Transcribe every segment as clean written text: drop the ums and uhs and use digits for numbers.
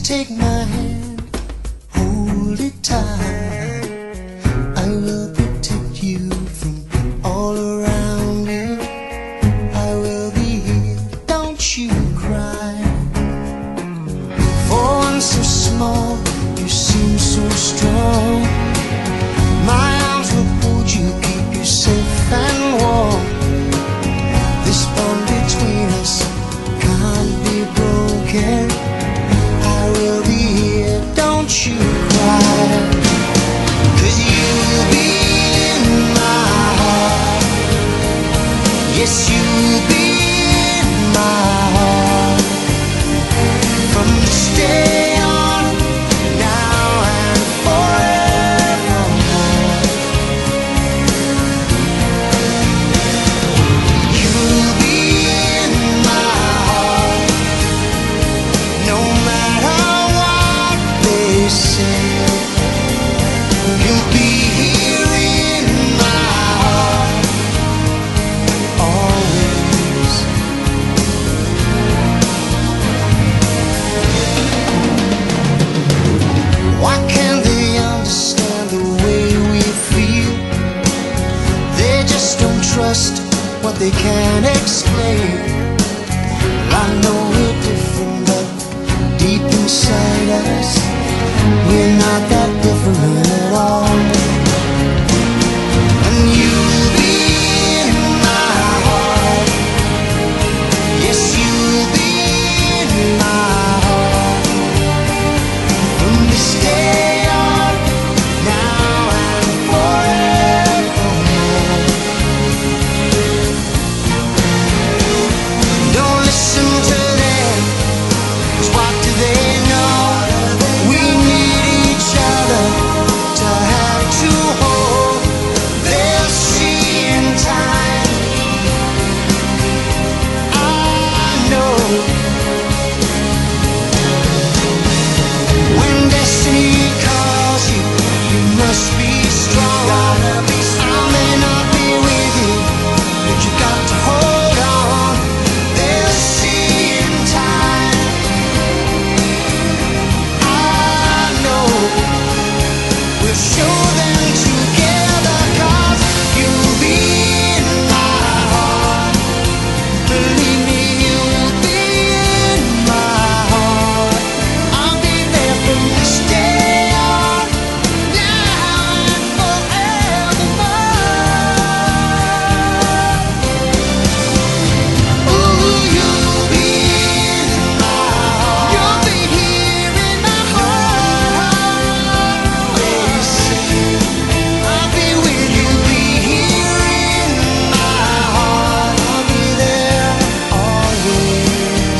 take my hand, hold it tight. I will protect you from all around you. I will be here, don't you cry. For one so small, you seem so strong. My arms will hold you, keep you safe and warm. This bond between us can't be broken. I will be here, don't you cry. 'Cause you will be in my heart. Yes, you will be in my heart. From this day on, now and forevermore. You will be in my heart. No matter what they say, you'll be here in my heart, always. Why can't they understand the way we feel? They just don't trust what they can't explain. I know we're different, but deep inside us, we're not that different at all. And you'll be in my heart. Yes, you'll be in my heart. From this day on, now and forevermore. Don't listen to them, 'cause what do they know? We need each other to have to hold. They'll see in time, I know. When destiny calls you, you must be strong. I may not be with you, but you got to hold on. They'll see in time, I know. We'll show them together, 'cause you'll be in my heart. Believe me, you'll be in my heart. I'll be there from this day on, now and forevermore. Ooh, you'll be in my heart. You'll be here in my heart, always. I'll be with you, be here in my heart. I'll be there always,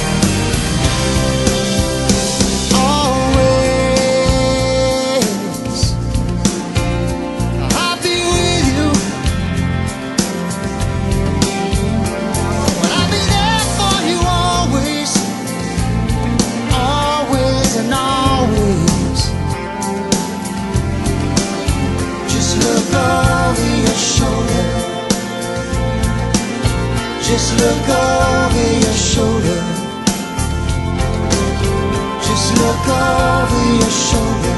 always. I'll be with you, but I'll be there for you always, always and always. Just look over your shoulder. Just look over your shoulder. Just look over your shoulder.